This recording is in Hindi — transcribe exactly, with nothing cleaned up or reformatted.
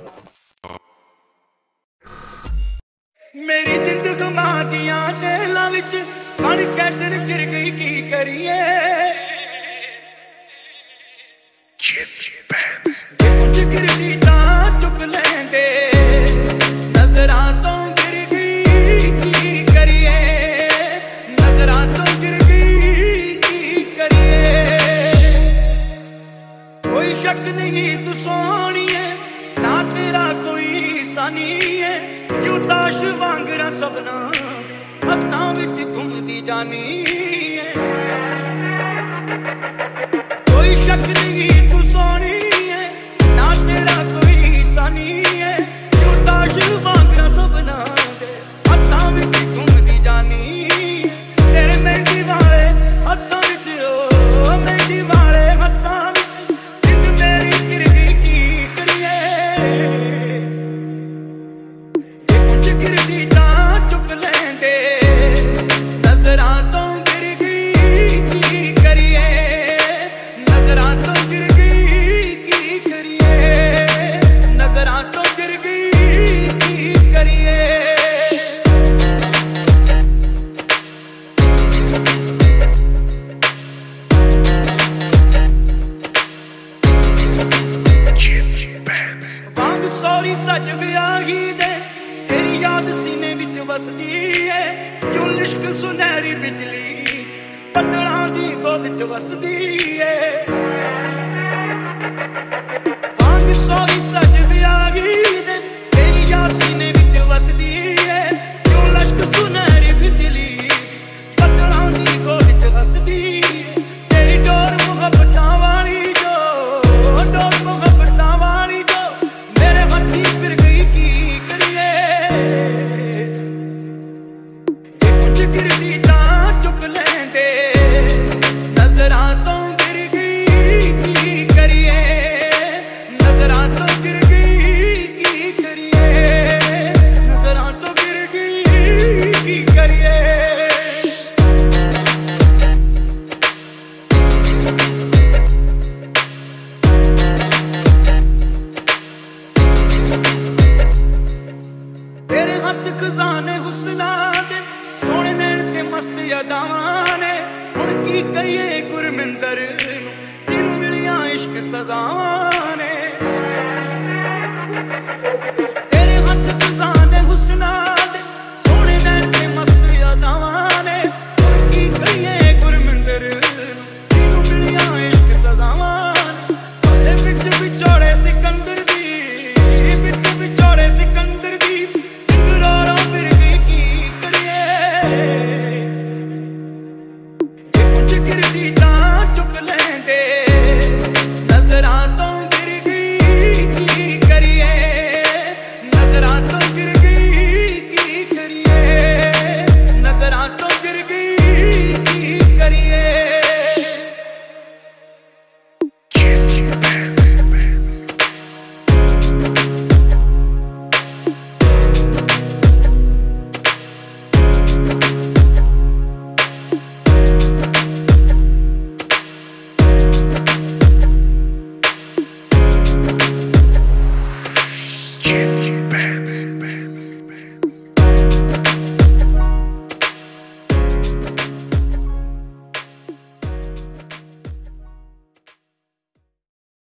मेरी जिंद घुमा दिया जेलां विच बन कैटन गिर गई की करिए कुछ गिरदी तां चुक लेंदे नजरां तो गिर गई की करिए नजरां तो गिर गई की करिए कोई शक नहीं तू सोहणी है ना तेरा कोई सानी है क्यों ताश वांगरा सबना हत्थां विच घुमदी जानी है कोई शक नहीं तू सोहणी है ना तेरा कोई सानी है क्यों ताश वांगरा सबना हत्थां विच घुमदी जानी तेरे मेहंदी वाले हत्थां विच ओ मेहंदी वाले हत्थां विच जिंद मेरी गिर गई की करिए गिरदी तां चुक लेंदे नजरां तो गिर गई की करिए नजरां तो गिर गई की करिए नजरां तो गिर गई की करिए वांग सॉरी सज ब्याही दे तेरी याद सीने विच वसदी है क्यों लिश्क सुनहरी बिजली बदलां दी गोद च वसदी है वांग सोई सज ब्याही दे तेरी याद सीने विच वसदी है क्यों लिश्क सुनहरी बिजली बदलां दी गोद च वसदी तेरी डोर मुहब्बतां वाली जो डोर मुहब्बतां वाली जो मेरे हत्थी फिर गई की करिए गिरदी तां चुक लेंदे नजरां तो गिर गई की करिए नजरां तो गिर गई की करिए नजरां तो गिर गई की करिए तेरे हथ खजाने हुस्ना दे सोने नैन ते मस्त अदावां ने हुण की कहिए गुरमिंदर नूं जिन्नू मिलियां इश्क सदावां ने